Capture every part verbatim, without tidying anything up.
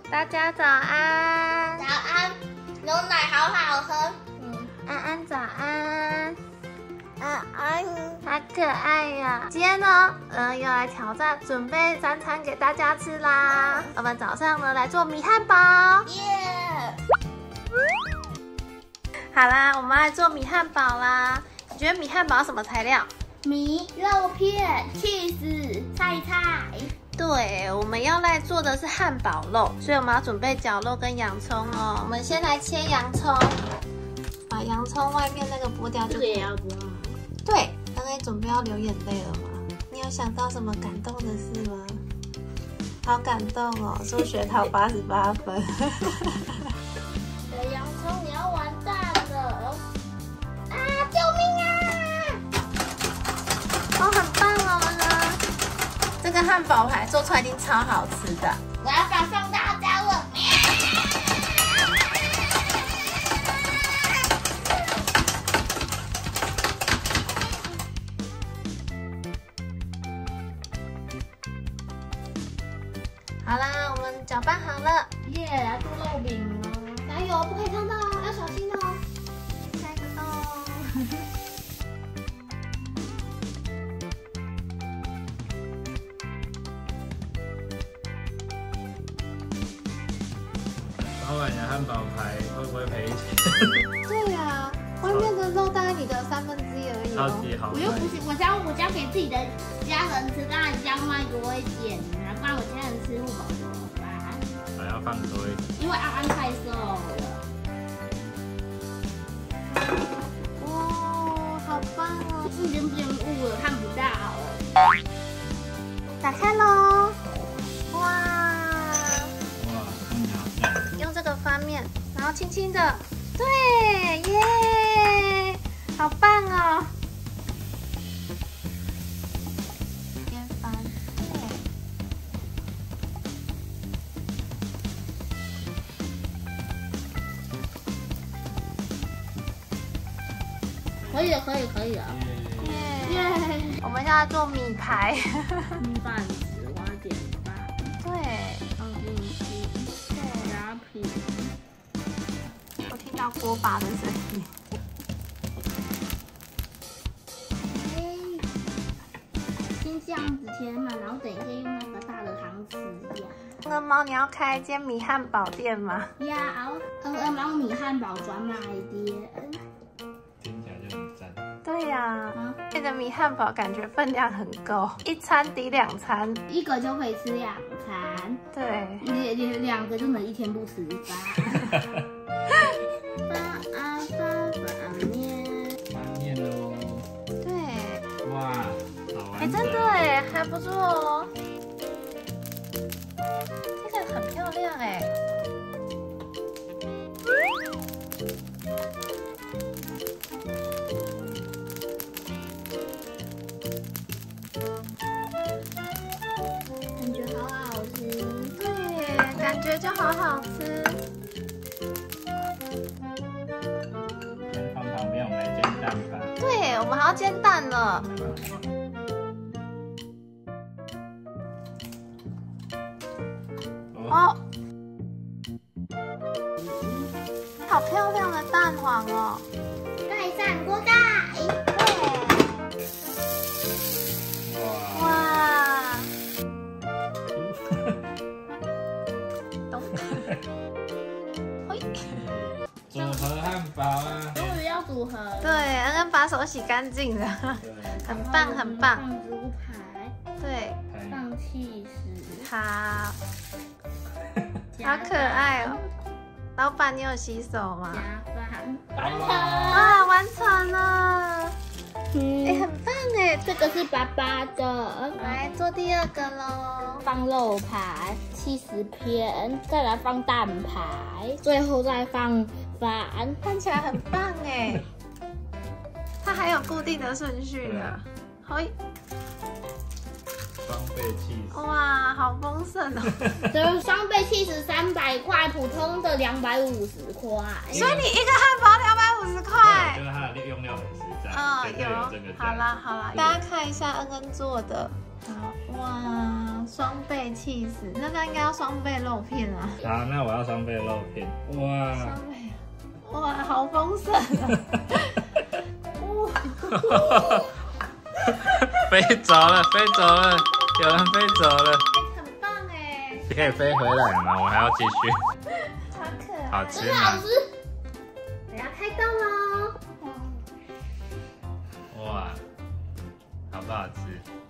大家早安。 早安，牛奶好好喝。 嗯，安安早安。 安安， 好可爱呀！今天呢，嗯、呃，要来挑战，准备三餐给大家吃啦。我们早上呢来做米汉堡。 耶！ 好啦，我们来做米汉堡啦。你觉得米汉堡什么材料？ 米、肉片、cheese、菜菜。 对，我们要来做的是汉堡肉，所以我们要准备绞肉跟洋葱哦。我们先来切洋葱，把洋葱外面那个剥掉就可以。 也要剥吗？ 对，刚才准备要流眼泪了吗？你有想到什么感动的事吗？好感动哦，数学考八十八分。 的洋葱你要完蛋了！啊，救命啊！ 哦，很棒哦呢！这个汉堡排做出来一定超好吃的。 我要把放大招了。 好啦，我们搅拌好了。 耶，来做肉饼了。加油，不可以烫到哦，要小心哦。 开个洞。 老板的汉堡排会不会赔钱？ 对呀、啊，外面的肉大概你的三分之一而已超哦。 级好卖。 我又不是，我教我教给自己的家人吃，当然要卖多一点啊，不然我家人吃不饱怎么办？ 还要放多一点。 因为安安太瘦了。 哦，好棒哦！ 已经变雾了，看不到了。 打开喽！哇， 哇，看起来好赞。 用这个翻面，然后轻轻的，对，耶，好棒哦！边翻，对。 可以了，可以，可以了。 耶！ 耶！ 我们现在做米排。 米饭丝，我要点饭， 对， 放进去， 对， 加皮。 我听到锅巴的声音。 先这样子填满，然后等一下用那个大的汤匙呀。 那个猫，你要开一间米汉堡店吗？ 要，嗯嗯，猫米汉堡专卖店。 听起来就很赞。 对呀、啊， 啊， 这个米汉堡感觉分量很够，一餐抵两餐。 一个就可以吃两餐， 对， 两两两个就能一天不吃饭。饭啊饭饭面， 翻面喽。 对， 哇，好哎、 完整。 真的哎，还不错哦。这个很漂亮哎。 感觉好好吃。 对，感觉就好好吃。 先放旁边，我们来煎蛋吧。 对，我们还要煎蛋了。哦，好漂亮的蛋黄哦。 盖上锅盖。 哇。 哇，咚，嘿， 组合汉堡啊。 终于要组合了。 对，安安把手洗干净了， 对。 很棒很棒。 放猪排， 对， 放气势， 好，好可爱哦。老板，你有洗手吗？ 加饭，完成。 啊，完成了， 嗯哎，很棒哎。 这个是爸爸的， 来做第二个喽。 放肉排、七十片，再来放蛋排，最后再放饭。 看起来很棒哎，它还有固定的顺序的。嘿， 双倍气势。 哇，好丰盛哦！ 这个双倍气势三百块，普通的两百五十块。 所以你一个汉堡两百五十块对，就。是它的用料很实在。 嗯， 所以才有这个价。 好啦好啦，大家看一下恩恩做的， 好哇，双倍气死，那它应该要双倍肉片啊。 好，那我要双倍肉片。哇， 双倍，哇，好丰盛啊！哇， 飞走了，飞走了，有人飞走了。 很棒哎！ 你可以飞回来吗？我还要继续。 好可爱， 好吃真好吗？ 吃。 等下开动喽！ 哇，好不好吃？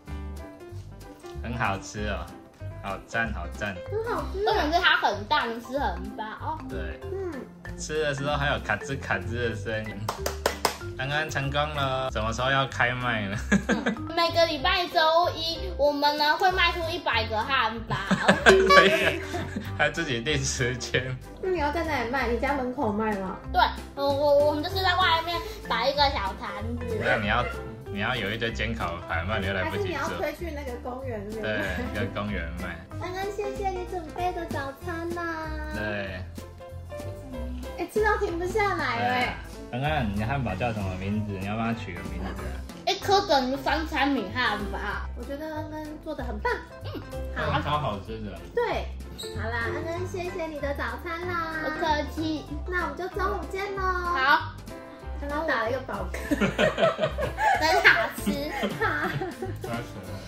很好吃哦，好赞好赞。 很好吃重点是它很大，能吃很饱。 对， 嗯， 吃的时候还有卡吱卡吱的声音。安安成功了，什么时候要开卖呢？ 嗯、每个礼拜周一，我们呢会卖出一百个汉堡。 对，还自己定时间。 那你要在哪里卖？你家门口卖吗？ 对，我我我们就是在外面摆一个小摊子。 那你要你要有一堆煎烤盘，不然你又来还是你不及做。 要推去那个公园那边？ 对，跟公园卖。 安安，谢谢你准备的早餐啦。 对。 哎，吃到停不下来了哎。 安安，你的汉堡叫什么名字？你要帮他取个名字啊。 一颗等于三餐米汉堡。 我觉得安安做的很棒。嗯， 好，超好吃的。 对，好啦，安安，谢谢你的早餐啦。 不客气。 那我们就中午见喽。 好。 刚刚打了一个饱嗝。 真好吃。 好。 抓死了。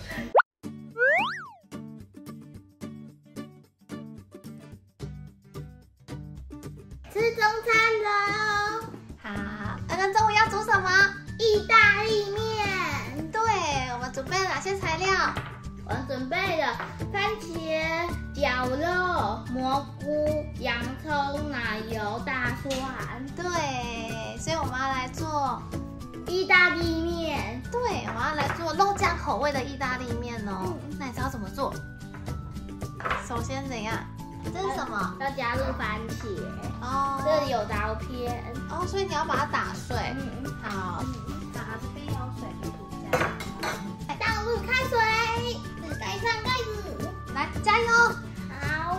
吃中餐喽。 好，安安中午要煮什么？ 意大利面。 对，我们准备了哪些材料？ 我准备了番茄、绞肉、蘑菇、洋葱、奶油、大蒜。 对，所以我们要来做意大利面。 对，我们要来做肉酱口味的意大利面哦。那你知道怎么做？首先怎样？这是什么？ 要加入番茄。 哦， 这里有刀片。 哦，所以你要把它打碎。 嗯， 好，打这边有水就不加。 倒入开水，盖上盖子， 来加油！ 好。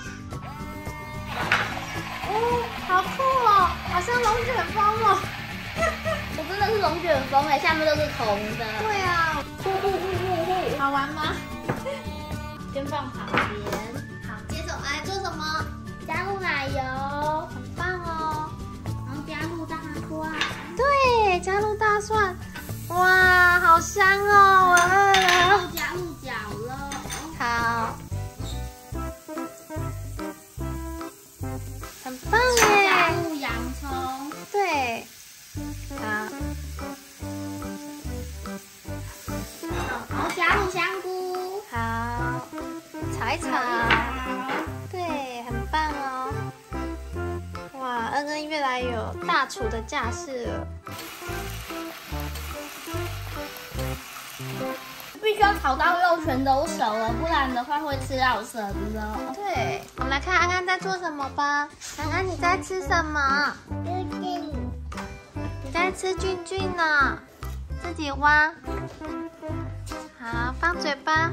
哦，好酷哦，好像龙卷风哦。 我真的是龙卷风哎，下面都是红的。 对啊， 呼呼呼呼呼， 好玩吗？ 先放旁边。 好，接着我来做什么？ 加入奶油， 很棒哦。 然后加入大蒜。 对，加入大蒜。哇，好香哦！我饿然后了。 加入绞肉。 好，很棒耶！ 加入洋葱。 对，好， 然后加入香菇。 好，炒一炒。对，很棒哦。哇，恩恩越来越有大厨的架势了。 必须要炒到肉全都熟了，不然的话会吃到生的。 对，我们来看安安在做什么吧。安安，你在吃什么？你在吃菌菌呢，自己挖。好，放嘴巴。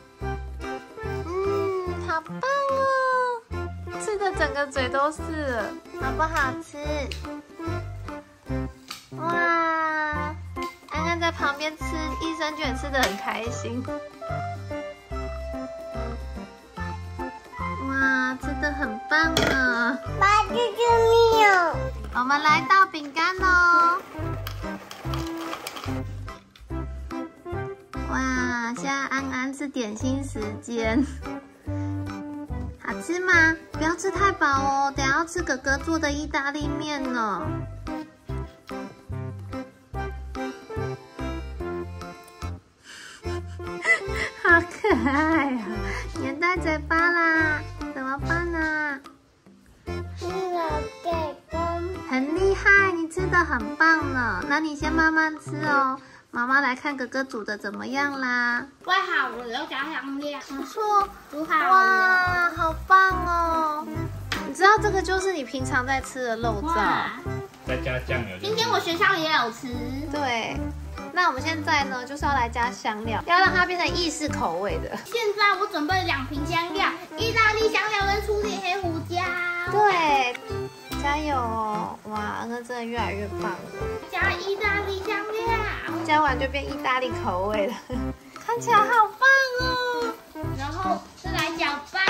嗯，好棒哦，吃的整个嘴都是了，好不好吃？哇，安安在旁边吃益生菌，吃的很开心。哇，吃的很棒呢！ 把这个面， 我们来到饼干喽。哇，现在安安吃点心时间，好吃吗？不要吃太饱哦，等下要吃哥哥做的意大利面呢。好可爱啊！粘在嘴巴啦，怎么办呢？很厉害，你吃的很棒呢。那你先慢慢吃哦。妈妈来看哥哥煮的怎么样啦？ 煨好了，要加香料。 不错， 煮好了。 哇，好棒哦！你知道这个就是你平常在吃的肉燥。 再加酱油。 今天我学校也有吃。 对。那我们现在呢，就是要来加香料，要让它变成意式口味的。 现在我准备了两瓶香料，意大利香料跟粗粒黑胡椒。 对，加油哦！哇，恩恩真的越来越棒了。 加意大利香料， 加完就变意大利口味了。快看起来好棒哦。 然后再来搅拌。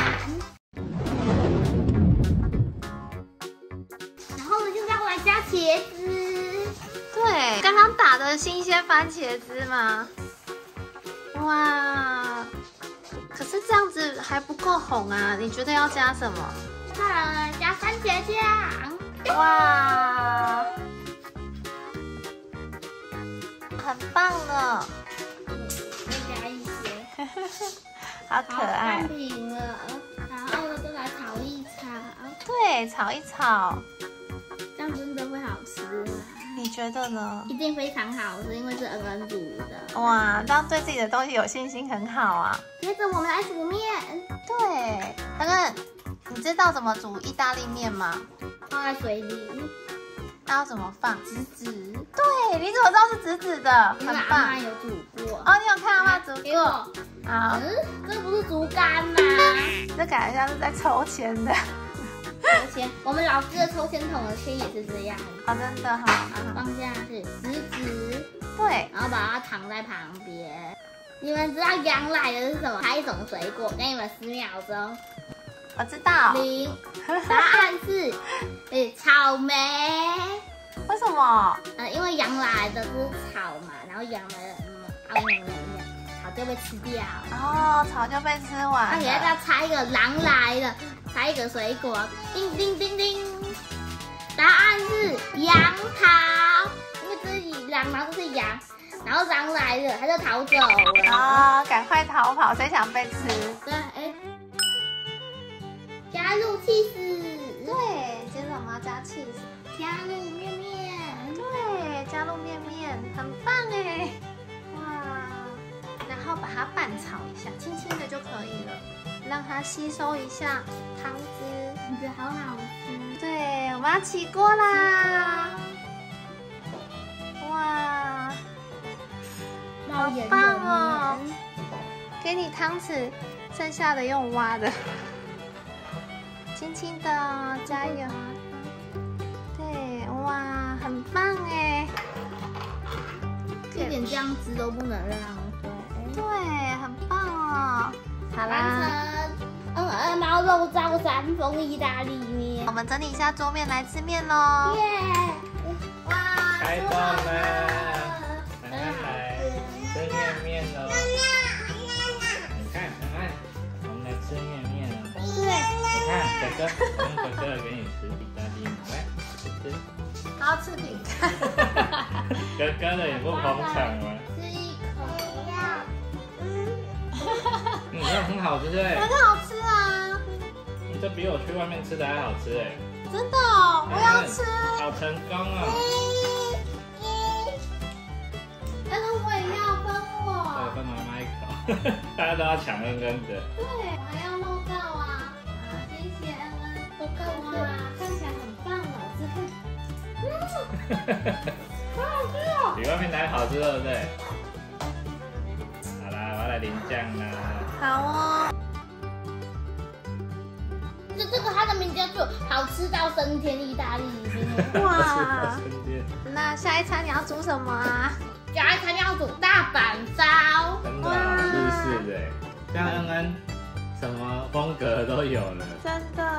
然后呢，现在我来加茄子。 对，刚刚打的新鲜番茄汁吗？哇！可是这样子还不够红啊，你觉得要加什么？ 再来加番茄酱。 哇！很棒呢。 再加一些。 好可爱。 看平了，然后呢，再来炒一炒。 对，炒一炒。 这样真的会好吃吗？ 你觉得呢？ 一定非常好吃，因为是恩恩煮的。 哇，这样对自己的东西有信心很好啊。 接着我们来煮面。 对，恩恩，你知道怎么煮意大利面吗？ 放在水里。 那要怎么放？ 直直。 对，你怎么知道是直直的？ 因为很棒。 阿妈有煮过。 哦，你有看阿妈煮给我。 过？好， 嗯，这不是竹竿吗？ 这感觉像是在抽签的。 抽签，我们老师的抽签筒的签也是这样。 哦，真的哈。 好，放下去，直直。 对， 然后把它躺在旁边。你们知道羊奶的是什么？它一种水果，给你们十秒钟。 我知道。 零。答案是，呃，草莓。 为什么？ 呃，因为羊来的是草嘛，然后羊来的，嗯，啊，羊羊羊，草就被吃掉。 哦，草就被吃完了。 那你要再猜一个狼来的，猜一个水果，叮叮叮叮。答案是杨桃，因为这是狼，然后这是羊，然后狼来了，它就逃走了。 哦，赶快逃跑，谁想被吃？ 对，哎，加入起司。 对，接着我们要加起司。 加入面面。 对，加入面面，很棒哎！哇，然后把它拌炒一下，轻轻的就可以了，让它吸收一下汤汁。 你觉得好好吃？ 对，我们要起锅啦！哇，好棒哦！给你汤匙，剩下的用挖的，轻轻的，加油！对，哇，很棒哎！ 一点酱汁都不能浪费。 对，很棒哦！好完啦， 成恩恩猫肉燥三风意大利面。 我们整理一下桌面来吃面喽！ 耶！哇！ 开动了，安安来吃面面喽！你看，安安，我们来吃面面了。 对， 你看，哥哥，用哥哥给你吃意大利面，来吃。 好吃饼干。 哥哥的也不捧场吗？ 吃一口。 嗯，这很好吃哎， 很好吃啊！ 你这比我去外面吃的还好吃哎。 真的哦，我要吃。 好成功哦！ 但是我也要分对， 我。 分妈妈一口，大家都要抢恩恩的。 对，我还要肉燥啊！好，谢谢恩恩。 我够哇，看起来很棒哦，这个。嗯，好好吃哦。 比外面还好吃，对不对？好啦，我要来淋酱啦。 好哦。 这这个它的名叫做好吃到升天意大利面。 哇，那下一餐你要煮什么啊？ 下一餐要煮大阪烧。 真的好日式的，这样恩恩什么风格都有了。 真的。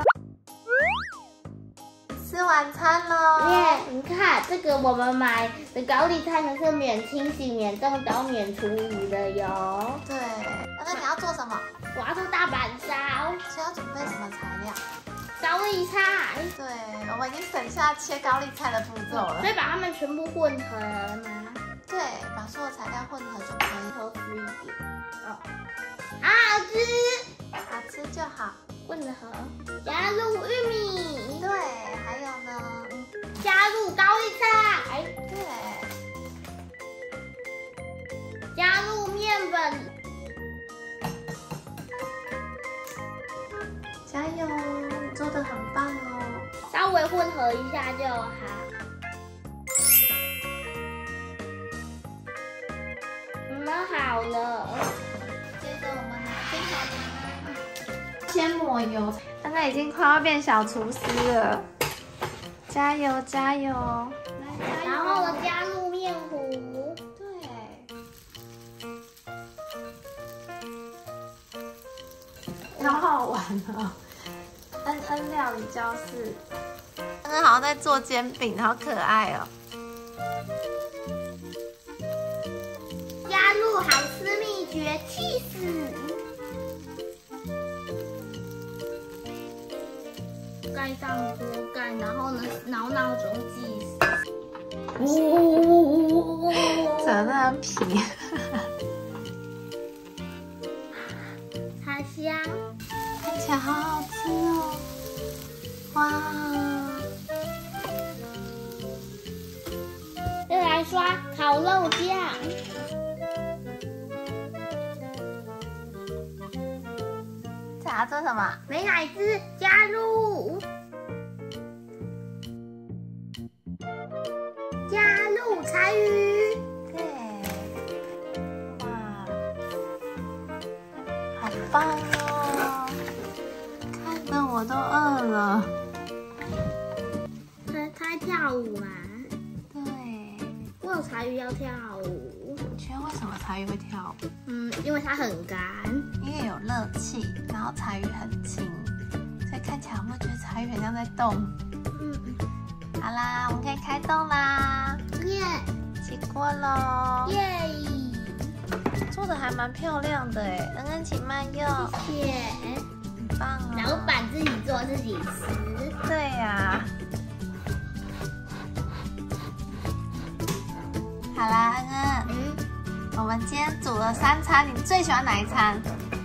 吃晚餐喽！ 耶，你看这个我们买的高丽菜呢是免清洗、免冻刀、免厨余的哟。 对，那你要做什么？ 我要做大阪烧， 需要准备什么材料？ 高丽菜。 对，我们已经省下切高丽菜的步骤了。 所以把它们全部混合了吗？ 对，把所有材料混合就可以， 偷吃一点。哦，好吃， 好吃就好。 混合，加入玉米， 对，还有呢， 加入高丽菜， 对， 加入面粉， 加油，你做的很棒哦。 稍微混合一下就好。嗯，好了。 接着我们拿金条先抹油，刚刚已经快要变小厨师了。加油加油！来加油！ 然后呢，加入面糊。 对。 好好玩哦。恩恩料理教室，恩恩好像在做煎饼，好可爱哦。 加入好吃秘诀 cheese， 盖上锅盖，然后呢挠挠种起司， 哦，扯那皮， 好香， 看起来好好吃哦！哇， 再来刷烤肉酱。 这还要做什么？ 美乃滋加入，加入柴鱼， 对，哇，好棒哦！看得我都饿了。 他他跳舞啊！ 对， 我有柴鱼要跳舞。 你觉得为什么柴鱼会跳舞？ 嗯，因为它很干。 因为有热气，然后柴鱼很轻，所以看起来有没有觉得柴鱼很像在动？ 嗯， 好啦，我们可以开动啦！ 耶起锅喽！ 耶！ 做的还蛮漂亮的哎，恩恩请慢用， 耶！ 很棒哦！ 老板自己做自己吃。 对呀、好啦，恩恩， 嗯， 我们今天煮了三餐，你最喜欢哪一餐？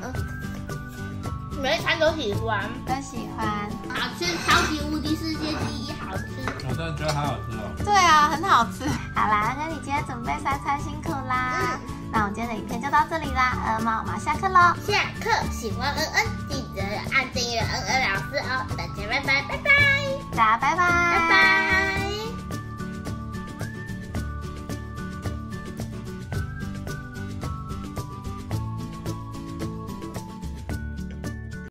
每一餐都喜欢， 都喜欢。 好吃，超级无敌世界第一，好吃。 我真的觉得好好吃哦。 对啊，很好吃。好啦，恩恩，你今天准备三餐辛苦啦。 嗯， 那我们今天的影片就到这里啦，鹅妈，我们要下课喽。 下课，喜欢恩恩记得按订阅恩恩老师哦，大家拜拜拜拜。 大家拜拜。